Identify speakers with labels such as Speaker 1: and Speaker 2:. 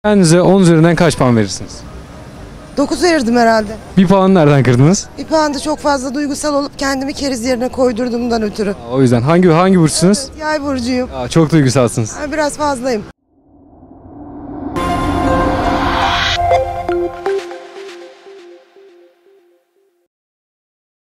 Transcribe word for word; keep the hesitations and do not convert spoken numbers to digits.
Speaker 1: Kendinize on üzerinden kaç puan verirsiniz?
Speaker 2: dokuz verirdim herhalde.
Speaker 1: Bir puan nereden kırdınız?
Speaker 2: Bir puanda çok fazla duygusal olup kendimi keriz yerine koydurduğumdan ötürü.
Speaker 1: O yüzden hangi hangi burçsunuz?
Speaker 2: Yay burcuyum.
Speaker 1: Aa, çok duygusalsınız.
Speaker 2: Ben biraz fazlayım.